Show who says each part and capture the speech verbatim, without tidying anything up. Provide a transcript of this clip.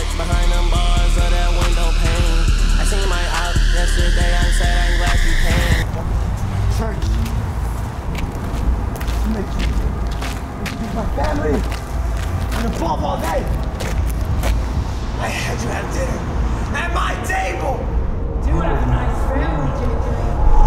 Speaker 1: what's behind them bars of that window pane. I seen my op yesterday, I said I'm glad you came.
Speaker 2: Church. Make you, make you my family. And above all that, I had you have dinner at my table.
Speaker 3: Do have a nice family, J J.